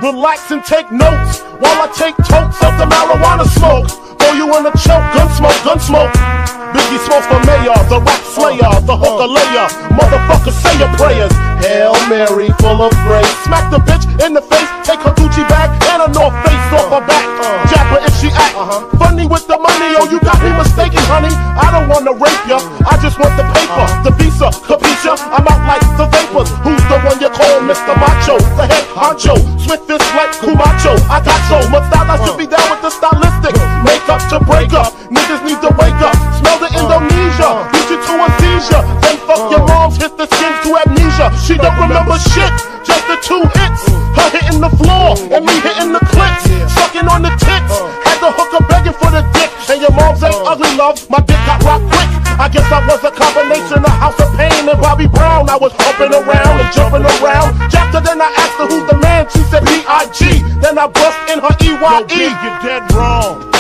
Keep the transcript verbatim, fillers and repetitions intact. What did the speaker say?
Relax and take notes while I take totes of the marijuana smoke. Throw you in a choke, gun smoke, gun smoke. Biggie smokes for mayor, the rap slayer, the hooker layer. Motherfucker, say your prayers. Hail Mary, full of grace. Smack the bitch in the face, take her Gucci bag and a North Face off her back. Jab her if she act funny with the money. Oh, you got me mistaken, honey. I don't wanna rape ya, I just want the paper, the visa, capisha. I'm out like the vapors. Who's the one you call Mister Macho? The head honcho, swift fist like Kumacho. I got so much style, I should be down with the stylistics. Make up to break up, niggas need to wake up. Smell the Indonesia, beat you to a seizure. Then fuck your moms, hit the skins to amnesia. She don't remember shit, just the two hits. Her hitting the floor, and me hitting the clips. Sucking on the tits, had the hooker begging for the dick. And your moms ain't ugly, love, my dick got rocked quick. I guess I was a combination of House of Pain and Bobby Brown. I was pumping around and jumping around. After then I asked her who's the man, she said B I G. Then I bust in her E Y E. Yo, big, you're dead wrong.